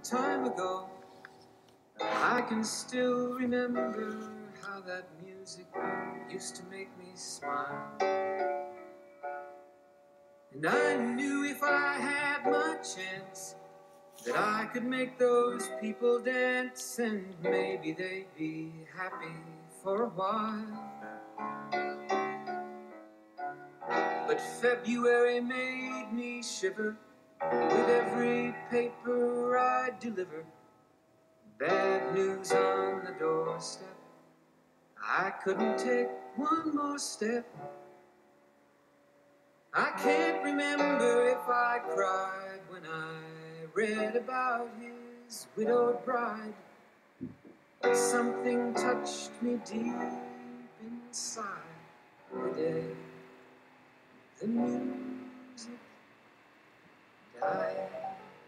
time ago. I can still remember how that music used to make me smile. And I knew if I had my chance that I could make those people dance, and maybe they'd be happy for a while. But February made me shiver with every paper I deliver. Bad news on the doorstep. I couldn't take one more step. I can't remember if I cried when I read about his widowed bride. Something touched me deep inside the day the music died.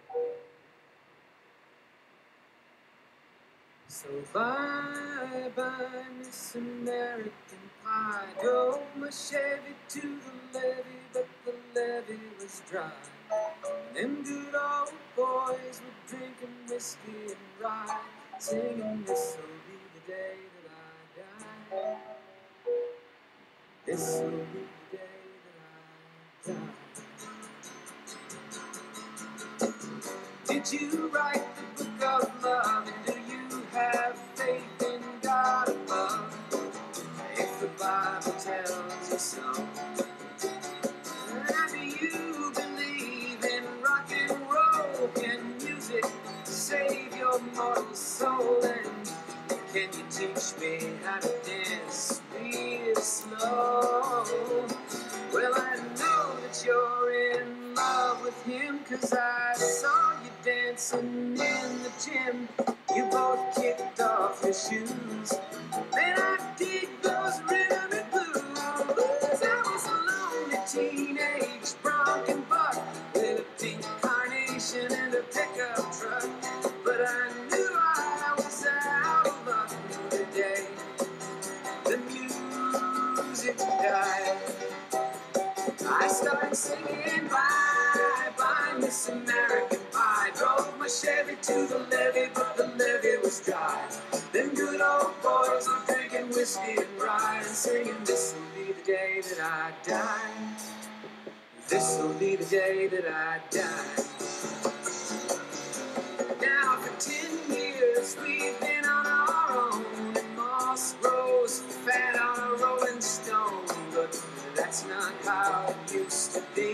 So bye-bye, Miss American Pie. Drove my Chevy to the levee, but the levee was dry. And them good old boys were drinking whiskey and rye, singing, this'll be the day that I die. This'll be the day that I die. Did you write the book of love, and do you have faith in God above? If the Bible tells you so, and do you believe in rock and roll? Can music save your mortal soul? And can you teach me how to dance real slow? Well, I know that you're in love with him, 'cause I saw you dancing in the gym. You both kicked off your shoes. Man, I dig those rhythm and blues. I was a lonely teenage bronc buck with a pink carnation and a pickup truck. But I knew I was out of luck the day the music died. I started singing bye-bye, Miss American Pie. Drove my Chevy to the levee, but the levee was dry. Them good old boys were drinking whiskey and rye, and singing, this'll be the day that I die. This'll be the day that I die. Now for 10 years we've been on our own, and moss grows fat on a rolling stone. But that's not how it used to be.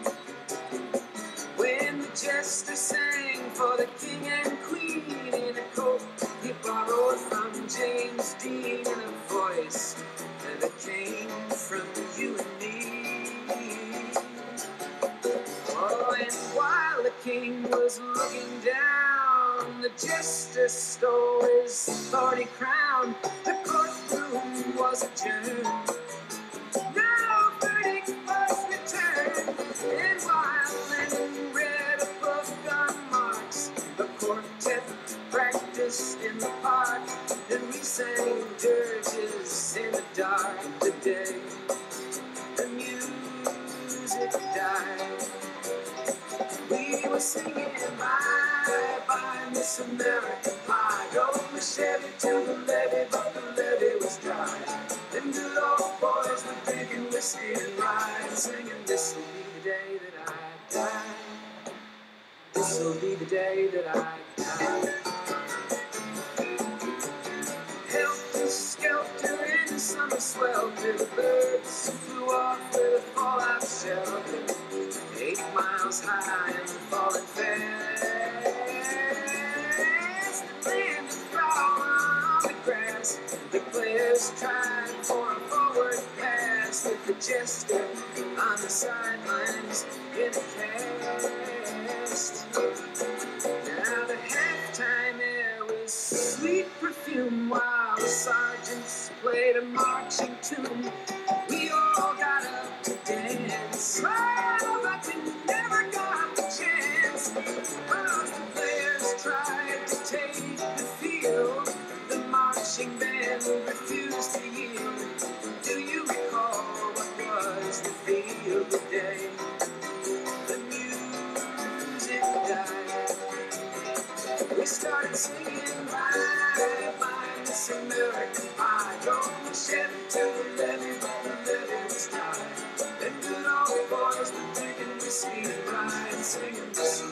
When the jester sang for the king and queen in a coat he borrowed from James Dean, and a voice that came from you and me. Oh, and while the king was looking down, the jester stole his thorny crown. The courtroom was adjourned. No verdict was returned. And while Lennon read a book on Marx, the quartet practiced in the park, and we sang dirges in the dark the day the music died. We were singing bye-bye, Miss American Pie. Drove the Chevy to the levee, but the levee was dry. Them good old boys were drinking whiskey and rye, and singing, this'll be the day that I die. This'll be the day that I die. Helter-skelter in summer swelter, the birds flew off with a fallout shelter. 8 miles high and falling fast. The land is crawling on the grass. The players tried for a forward pass, with the jester on the sidelines in a cast. Now the halftime air was sweet perfume, while the sergeants played a marching tune. We all got up to dance, oh, but we never got the chance. Cause the players tried to take the field, the marching band refused to yield. Do you recall what was the feel the day the music died? We started singing bye, bye, Miss American Pie. Drove the Chevy to the levee, but the levee was dry. Them good old boys were drinking whiskey and rye and singing this